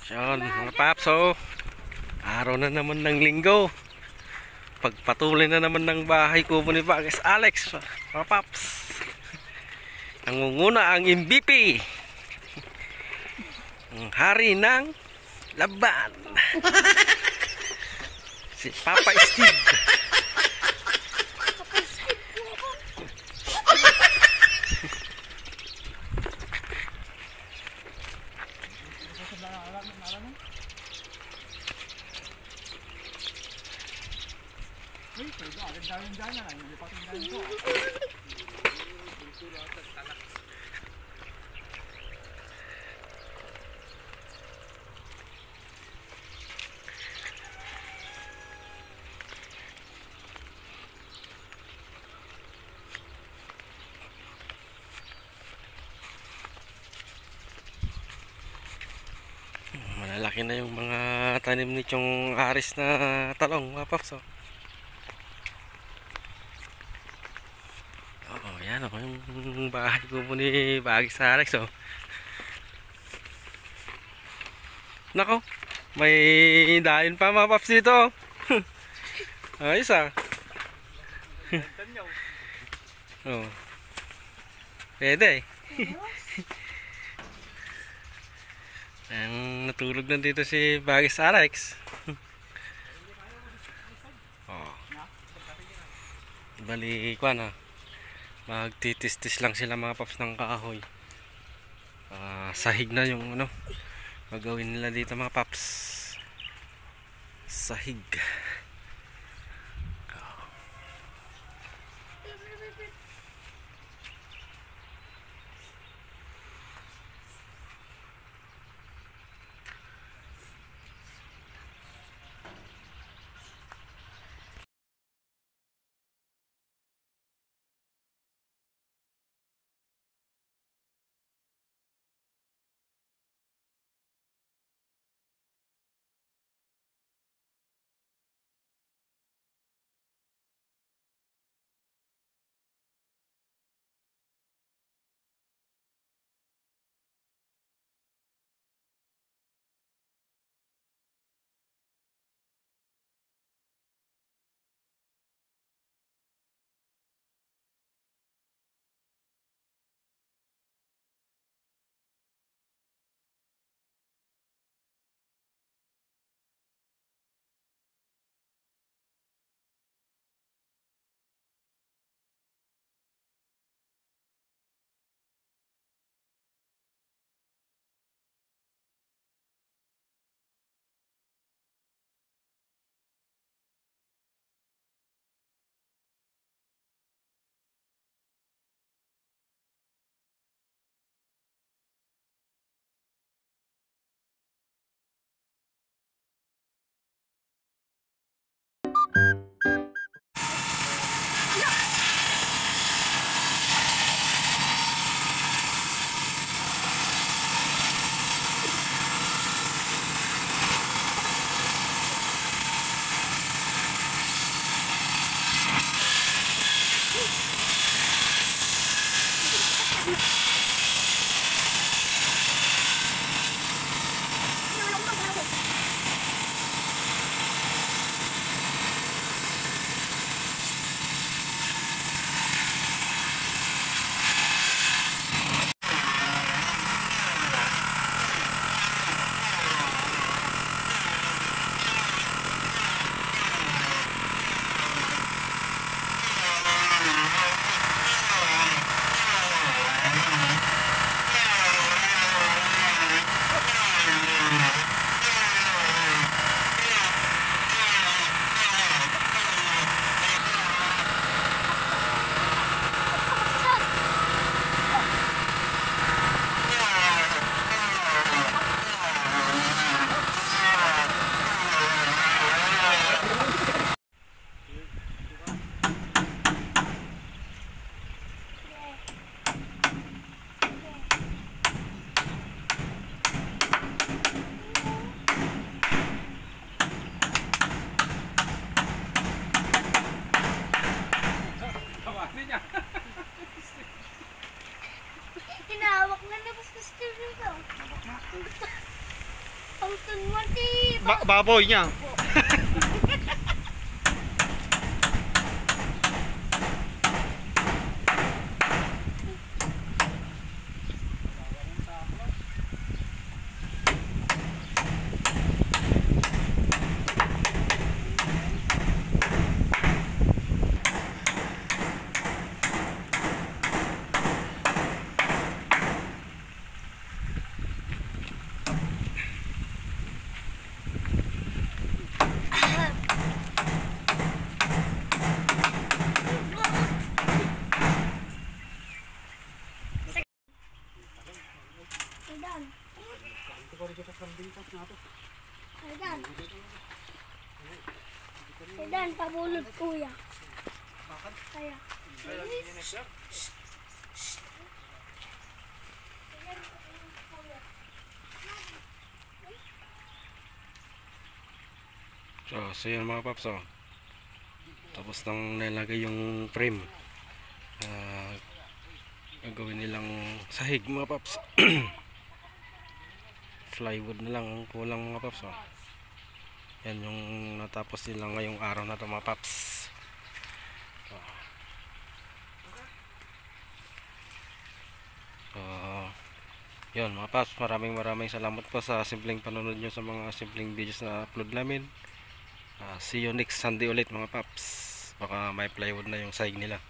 Yun mga paps, araw na naman ng linggo. Pagpatuloy na naman ng bahay kubo ni Bagis Alex, mga paps. Nangunguna ang MVP, ang hari ng laban, si Papa Steve. Malalaki na yung mga tanim ni Chong Aris na talong, mga paps. Yan yung bahay kubo ni Bagis Alex. Nako, may dayon pa mga paps dito. Ayos oh. Pwede. Ang natulog na dito si Bagis Alex. Bali ko na. Magtitis-tis lang sila mga paps ng kahoy. Sahig na yung gagawin nila dito mga paps. Sahig. Baboy niya. Dan, pabulot kuya. Kaya. So yun mga paps, oh. Tapos nang nilagay yung frame, gagawin nilang sahig mga paps. Plywood na lang ang kulang mga paps, oh. Yan yung natapos nila ngayong araw na ito mga paps. Yun mga paps, maraming salamat po sa simpleng panonood nyo sa mga simpleng videos na upload namin. See you next Sunday ulit mga paps. Baka may plywood na yung sahig nila.